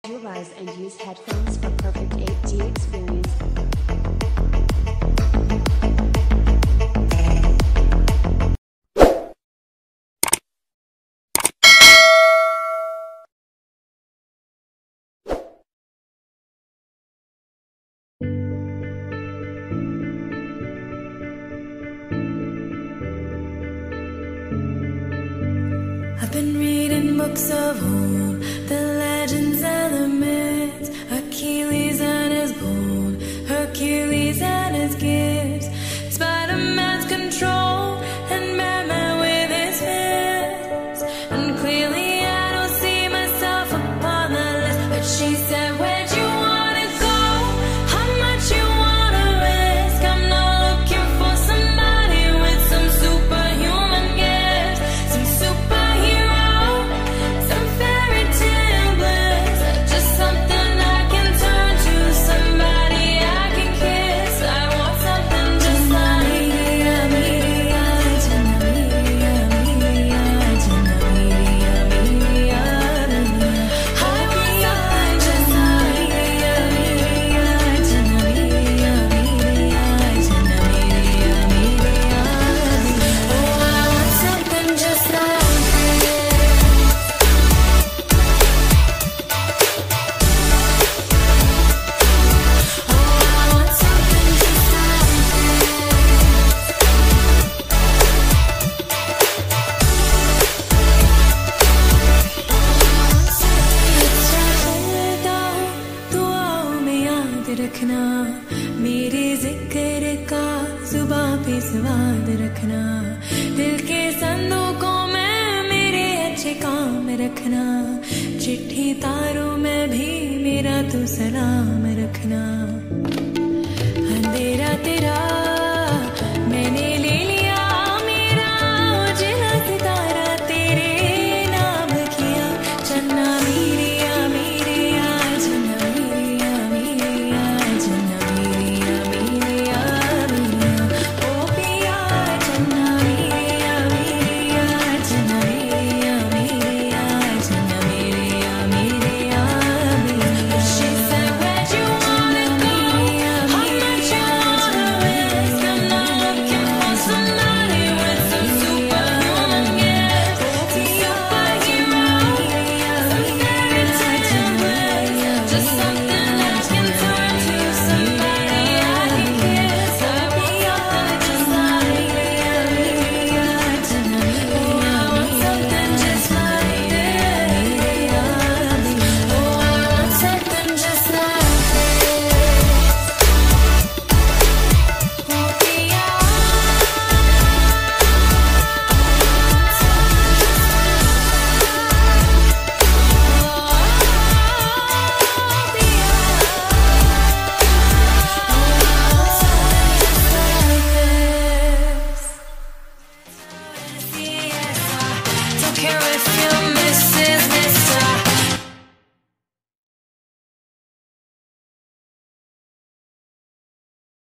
Utilize and use headphones for perfect 8D experience. I've been reading books of old, the legends and the myths, Achilles and his gold, Hercules and his gifts, Spider-Man's control, and Batman with his fists. And clearly I don't see myself upon the list, but she said, where'd you wanna go? How much you wanna risk? I'm not looking for somebody with some superhuman gifts, some superhero, some fairy tale bliss, just something I can turn to, somebody I can kiss. I want something just like रखना, मेरे जिक्र का जुबां पे स्वाद रखना, दिल के संदूकों में मेरे अच्छे काम रखना, चिट्ठी तारों में भी मेरा तू सलाम रखना। अंधेरा तेरा मैंने ले लिया, मेरा उजला सितारा तेरे नाम किया, चन्ना मेरिया मेरिया, चन्ना मेरिया मेरिया, चन्ना मेरिया मेरिया मेरिया, ओ पिया चन्ना मेरिया मेरिया, चन्ना मेरिया मेरिया, चन्ना मेरिया मेरिया मेरिया। She said, where'd you wanna go? How much you wanna risk? I'm not looking for somebody with some superhuman gifts, some superhero, some fairy tale bliss, just something I can turn to, somebody I can kiss. I want something just like this. Oh, I want something just like this. Oh, I want something just like this. Oh, yeah. Don't care if you